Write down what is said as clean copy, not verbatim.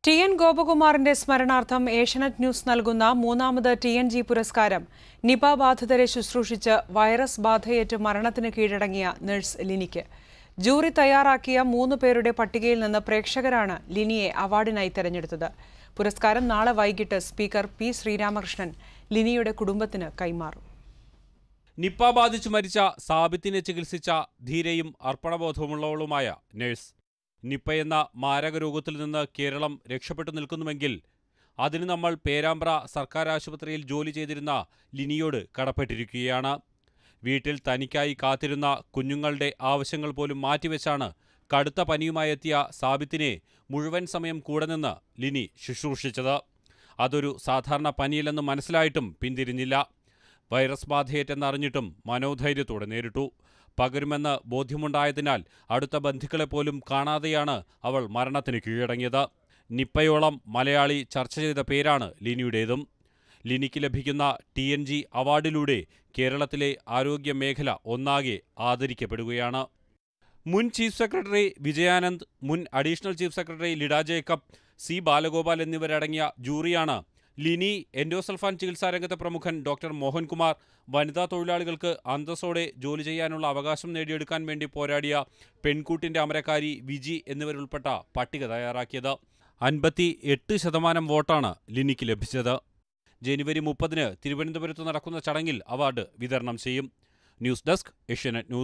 TN. ഗോപകുമാറിന്റെ സ്മരണാർത്ഥം Asianet news നൽകുന്ന മൂന്നാമത് ടി.എൻ.ജി പുരസ്കാരം നിപ ബാധിതരെ ശുശ്രൂഷിച്ച് വൈറസ് ബാധയേറ്റ് മരണത്തിന് കീഴടങ്ങിയ നഴ്സ് ലിനിക്ക്. ജൂറി തയ്യാറാക്കിയ 3 പേരുടെ പട്ടികയിൽ നിന്ന് പ്രേക്ഷകരാണ് ലിനിയെ അവാർഡിനായി തെരഞ്ഞെടുത്തത്. പുരസ്കാരം നാളെ വൈകിട്ട് സ്പീക്കർ പി. ശ്രീരാമകൃഷ്ണൻ ലിനിയുടെ കുടുംബത്തിന് കൈമാറും. നിപ ബാധിച്ചു മരിച്ച സാബിത്തിനെ ചികിത്സിച്ച ധീരയും അർപ്പണബോധവുമുള്ളവളുമായ നഴ്സ്. നിപയെന്ന മാരക രോഗത്തിൽ നിന്ന് കേരളം രക്ഷപ്പെട്ടു നിൽക്കുന്നുവെങ്കിൽ അതിന് നമ്മൾ പേരാമ്പ്ര സർക്കാർ ആശുപത്രിയിൽ ജോലി ചെയ്തിരുന്ന ലിനിയോട് കടപ്പെട്ടിരിക്കുകയാണ്. വീട്ടിൽ തനിക്കായി കാത്തിരുന്ന കുഞ്ഞുങ്ങളുടെ ആവശ്യങ്ങൾ പോലും മാറ്റിവെച്ചാണ് കടുത്ത പനിയുമായെത്തിയ സാബിത്തിനെ മുഴുവൻ സമയം കൂടെ നിന്ന് ലിനി ശുശ്രൂഷിച്ചത്. അതൊരു സാധാരണ പനിയില്ലെന്ന് മനസ്സിലായിട്ടും പിന്തിരിഞ്ഞില്ല. വൈറസ് ബാധയേറ്റെന്നറിഞ്ഞിട്ടും മനോധൈര്യത്തോടെ നേരിട്ടു. പകരുമെന്ന് ബോധ്യമുണ്ടായതിനാൽ അടുത്ത ബന്ധുക്കളെപ്പോലും കാണാതെയാണ് അവൾ മരണത്തിന് കീഴടങ്ങിയത്. നിപ്പയോളം മലയാളി ചർച്ച ചെയ്ത പേരാണ് ലിനിയുടേതും. ലിനിക്ക് ലഭിക്കുന്ന ടി.എൻ.ജി അവാർഡിലൂടെ കേരളത്തിലെ ആരോഗ്യ മേഖല ഒന്നാകെ ആദരിക്കപ്പെടുകയാണ്. മുൻ ചീഫ് സെക്രട്ടറി വിജയാനന്ദ്, മുൻ additional chief secretary Lida Jacob, C Balagopal എന്നിവരടങ്ങിയ ജൂറിയാണ് ലിനി, എൻഡോസൾഫാൻ ചികിത്സാരംഗത്തെ പ്രമുഖൻ ഡോക്ടർ മോഹൻകുമാർ, വനിതാ തൊഴിലാളികൾക്ക് അന്തസ്സോടെ ജോലി ചെയ്യാനുള്ള അവകാശം നേടിയെടുക്കാൻ വേണ്ടി പോരാടിയ പെൺകൂട്ടിൻ്റെ അമരക്കാരി വിജി എന്നിവരുൾപ്പെട്ട പട്ടിക തയ്യാറാക്കിയത്. 58% വോട്ടാണ് ലിനിക്ക് ലഭിച്ചത്. ജനുവരി 30-ന് തിരുവനന്തപുരത്ത് നടക്കുന്ന ചടങ്ങിൽ അവാർഡ് വിതരണം ചെയ്യും. News desk, Asianet news.